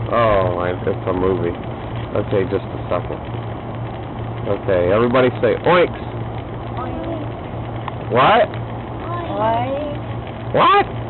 Oh, it's a movie. Okay, just a second. Okay, everybody say oinks. Oink. What? Oink. What?